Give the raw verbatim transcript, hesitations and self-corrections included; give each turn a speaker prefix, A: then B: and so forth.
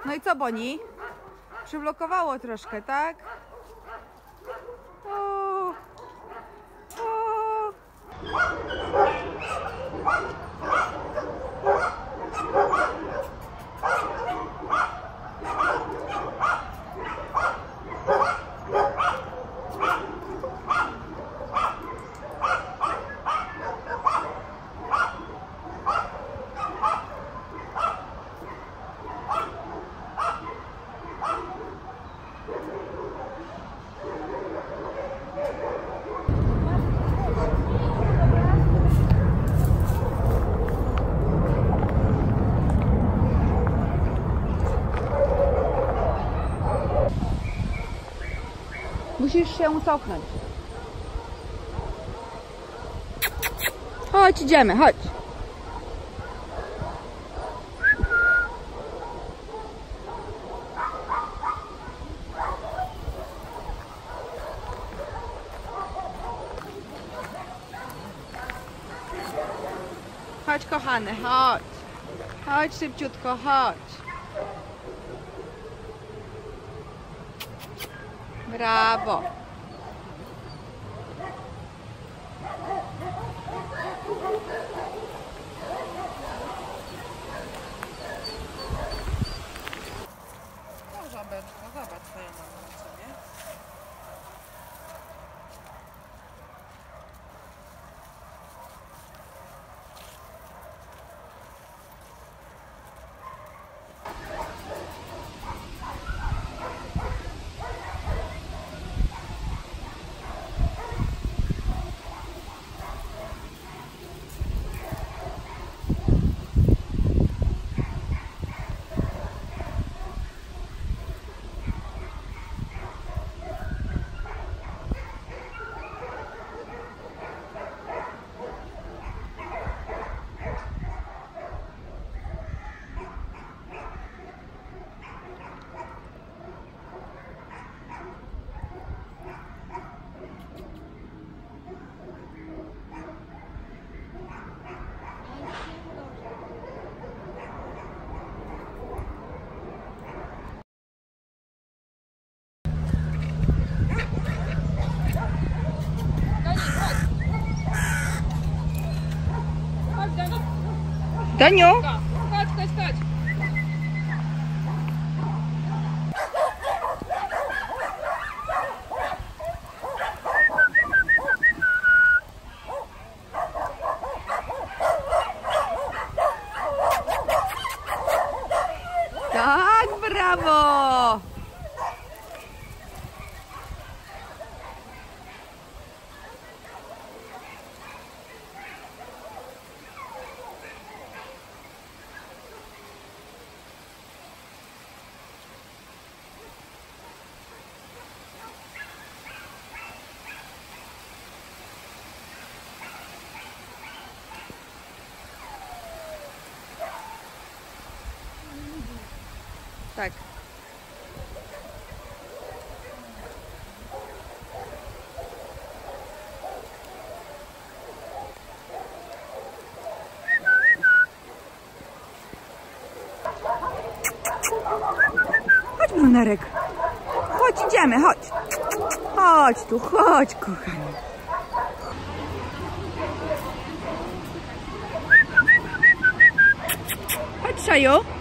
A: No i co, Boni? Przyblokowało troszkę, tak? O, o. Musisz się cofnąć. Chodź, idziemy, chodź. Chodź, kochany, chodź. Chodź szybciutko, chodź. Brawo.
B: No żabeczko, zobacz co ja mam na sobie.
A: Daniu?
B: Chodź, chodź, chodź.
A: Tak, brawo! Tak. Chodź, Brunerek. Chodź, idziemy, chodź. Chodź tu, chodź, kochanie. Chodź, Szaju.